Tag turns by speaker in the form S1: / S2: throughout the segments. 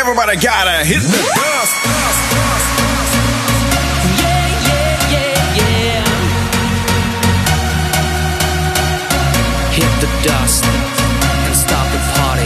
S1: Everybody gotta hit the dust.
S2: Yeah, yeah, yeah, yeah. Hit the dust and start the party.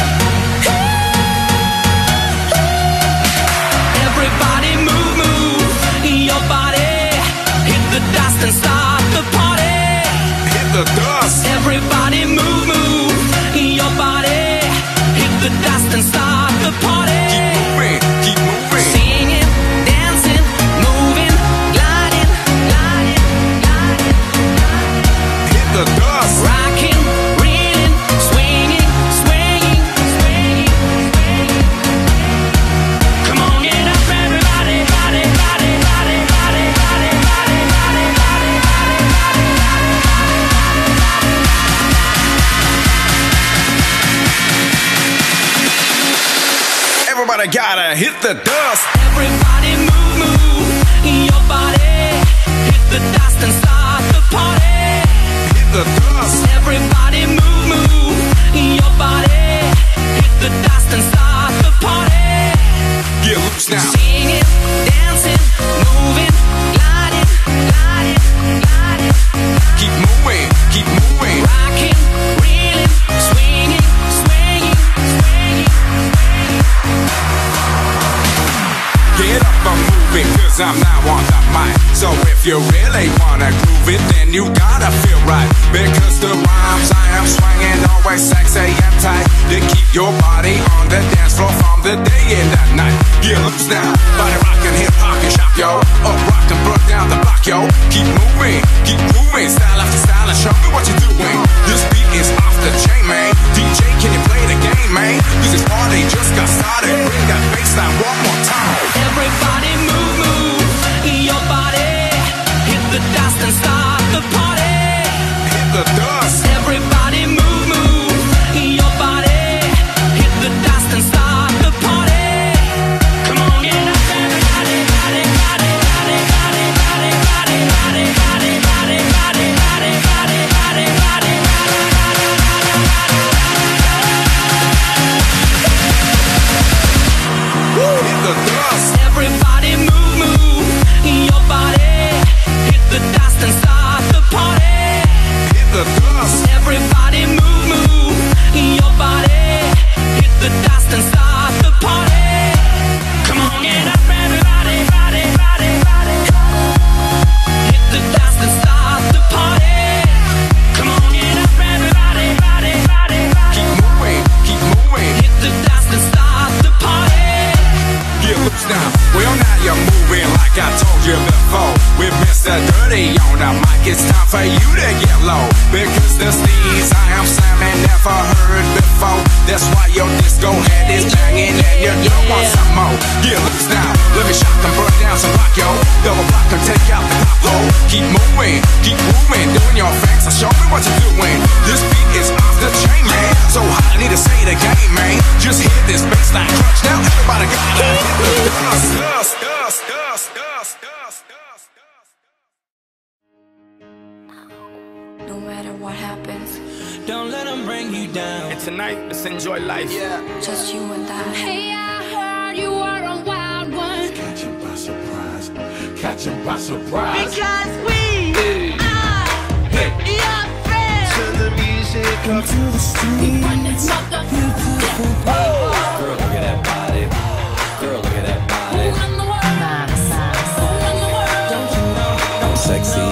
S2: Everybody move, move your body. Hit the dust and start the party.
S1: Hit the dust.
S2: Everybody move, move your body. Hit the dust and start the party.
S1: Keep moving, keep moving.
S2: Singing, dancing, moving, gliding, gliding, gliding.
S1: Hit the dust.
S2: Rocking, reeling, swinging, swinging, swinging, swinging. Come on, get up, everybody, body, body, body, body, body, body, body, body, body,
S1: Everybody gotta hit the dust.
S2: Everybody move, move your body. Hit the dust and start the party.
S1: Hit the dust.
S2: Everybody move, move your body. Hit the dust and start the party.
S1: Get loose now.
S2: Singing, dancing, moving, gliding, gliding, gliding.
S1: Keep moving, keep moving.
S2: Rocking, reeling, swinging, swinging, swinging, swinging.
S1: Get up and move it, cause I'm now on the mic. So if you really wanna groove it, then you gotta feel right. Because the rhymes I am swinging always sexy and tight. To keep your body on the dance floor from the day and the night. Get loose now, body rockin', hip hop and shock, yo. Up rock and broke down the block, yo. Keep moving, style after style and show me what you're doing. This beat is off the chain, man. DJ, can you play the game, man? Cause this party just got started. Bring that bassline one more time.
S2: Everybody move, move your body. Hit the dust and start the party.
S1: Hit the dust.
S2: Everybody move, move your body. Hit the dust and start the party. Come on, get up, everybody, body, body, body, body, body, body, body, body, body, body, body, body, body, body.
S1: Hit the dust.
S2: Everybody move, move your body. Hit the dust and start the party.
S1: Hit the dust.
S2: Everybody move, move your body. Hit the dust and start the party. Come on, get up, everybody, body, body, body. Hit the dust and start the party. Come on, get up, everybody, body, body, body.
S1: Keep moving, keep moving.
S2: Hit the dust and start the party.
S1: Get loose now. Well, now you're moving like I told you before. With Mr. Dirty on the mic, it's time for you to get low. Because the steez I am slamming never heard before. That's why your disco head is banging and you don't want some more. Get loose now. Let me shock and burn down some rock, yo. Double block and take out the top hole. Keep moving, doing your thing. So show me what you're doing. This beat is off the chain, man. So hot, I need to say the game, man. Just hit this bassline crunch. Now everybody gotta hit the dust, dust, dust, dust, dust, dust, dust, dust.
S3: No matter what happens,
S2: Don't let them bring you down.
S1: And tonight, let's enjoy life. Yeah.
S3: just you and I.
S4: Hey, I heard you were a wild one.
S5: Catch him by surprise. Catch him by surprise.
S4: Because we are your friends.
S5: Turn the music up.
S4: To the street.
S6: Girl, look at that body. Girl, look at that body.
S4: Who in the world? Who in the world? Don't you know?
S6: I'm sexy